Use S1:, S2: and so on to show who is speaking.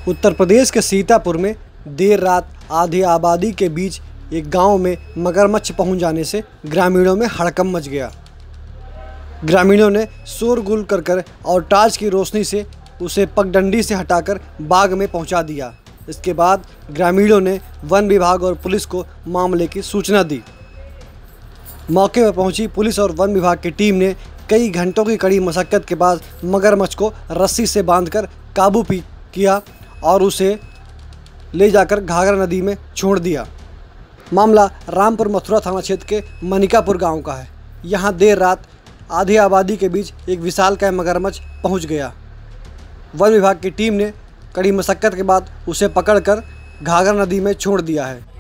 S1: उत्तर प्रदेश के सीतापुर में देर रात आधी आबादी के बीच एक गांव में मगरमच्छ पहुंच जाने से ग्रामीणों में हड़कंप मच गया। ग्रामीणों ने शोरगुल कर और टॉर्च की रोशनी से उसे पगडंडी से हटाकर बाग में पहुंचा दिया। इसके बाद ग्रामीणों ने वन विभाग और पुलिस को मामले की सूचना दी। मौके पर पहुंची पुलिस और वन विभाग की टीम ने कई घंटों की कड़ी मशक्कत के बाद मगरमच्छ को रस्सी से बांधकर काबू किया और उसे ले जाकर घाघरा नदी में छोड़ दिया। मामला रामपुर मथुरा थाना क्षेत्र के मनिकापुर गांव का है। यहां देर रात आधी आबादी के बीच एक विशालकाय मगरमच्छ पहुंच गया। वन विभाग की टीम ने कड़ी मशक्कत के बाद उसे पकड़कर घाघरा नदी में छोड़ दिया है।